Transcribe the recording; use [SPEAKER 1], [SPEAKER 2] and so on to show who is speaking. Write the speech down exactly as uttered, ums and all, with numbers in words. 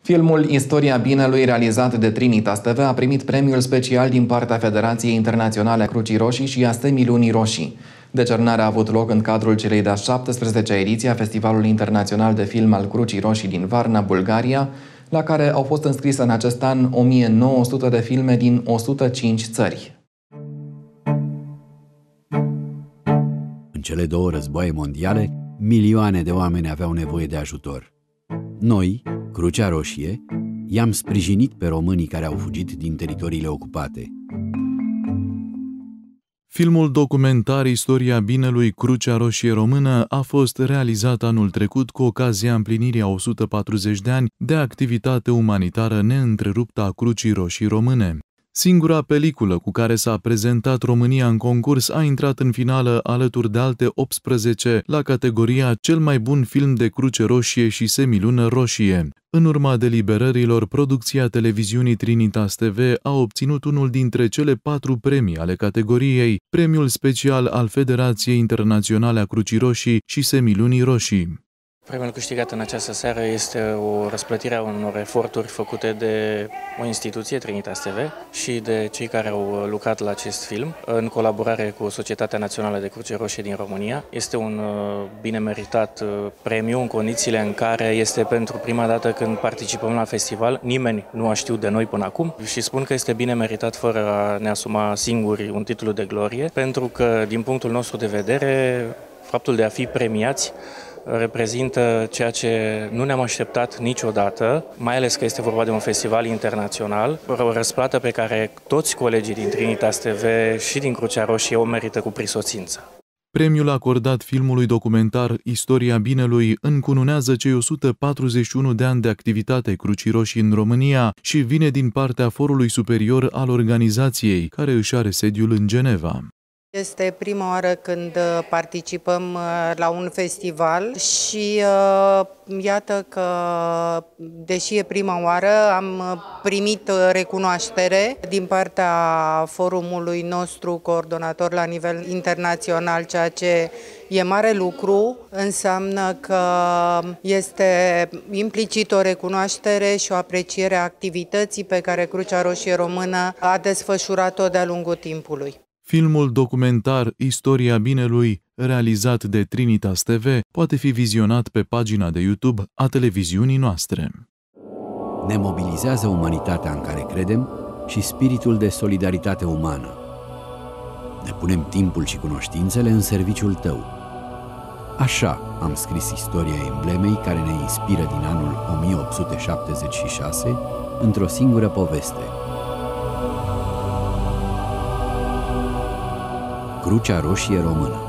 [SPEAKER 1] Filmul Istoria Binelui, realizat de Trinitas T V, a primit premiul special din partea Federației Internaționale a Crucii Roșii și a Stemii Lunii Roșii. Decernarea a avut loc în cadrul celei de-a șaptesprezecea ediție a Festivalului Internațional de Film al Crucii Roșii din Varna, Bulgaria, la care au fost înscrise în acest an o mie nouă sute de filme din o sută cinci țări.
[SPEAKER 2] În cele două războaie mondiale, milioane de oameni aveau nevoie de ajutor. Noi, Crucea Roșie, i-am sprijinit pe românii care au fugit din teritoriile ocupate.
[SPEAKER 3] Filmul documentar Istoria Binelui, Crucea Roșie Română a fost realizat anul trecut cu ocazia împlinirii a o sută patruzeci de ani de activitate umanitară neîntreruptă a Crucii Roșii Române. Singura peliculă cu care s-a prezentat România în concurs a intrat în finală alături de alte optsprezece la categoria Cel mai bun film de Cruce Roșie și Semilună Roșie. În urma deliberărilor, producția televiziunii Trinitas T V a obținut unul dintre cele patru premii ale categoriei, premiul special al Federației Internaționale a Crucii Roșii și Semilunii Roșii.
[SPEAKER 4] Premiul câștigat în această seară este o răsplătire a unor eforturi făcute de o instituție, Trinitas T V, și de cei care au lucrat la acest film, în colaborare cu Societatea Națională de Cruce Roșie din România. Este un bine meritat premiu în condițiile în care este pentru prima dată când participăm la festival. Nimeni nu a știut de noi până acum și spun că este bine meritat fără a ne asuma singuri un titlu de glorie, pentru că, din punctul nostru de vedere, faptul de a fi premiați reprezintă ceea ce nu ne-am așteptat niciodată, mai ales că este vorba de un festival internațional, o răsplată pe care toți colegii din Trinitas T V și din Crucea Roșie o merită cu prisosință.
[SPEAKER 3] Premiul acordat filmului documentar Istoria Binelui încununează cei o sută patruzeci și unu de ani de activitate Crucii Roșii în România și vine din partea Forului Superior al organizației, care își are sediul în Geneva.
[SPEAKER 5] Este prima oară când participăm la un festival și iată că, deși e prima oară, am primit recunoaștere din partea forumului nostru coordonator la nivel internațional, ceea ce e mare lucru. Înseamnă că este implicit o recunoaștere și o apreciere a activității pe care Crucea Roșie Română a desfășurat-o de-a lungul timpului.
[SPEAKER 3] Filmul documentar Istoria Binelui, realizat de Trinitas T V, poate fi vizionat pe pagina de YouTube a televiziunii noastre.
[SPEAKER 2] Ne mobilizează umanitatea în care credem și spiritul de solidaritate umană. Ne punem timpul și cunoștințele în serviciul tău. Așa am scris istoria emblemei care ne inspiră din anul o mie opt sute șaptezeci și șase într-o singură poveste. Crucea Roșie Română.